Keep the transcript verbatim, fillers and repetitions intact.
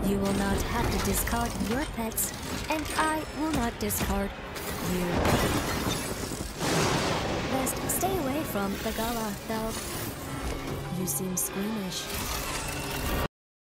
You will not have to discard your pets, and I will not discard you. Best stay away from the gala, though. You seem squeamish.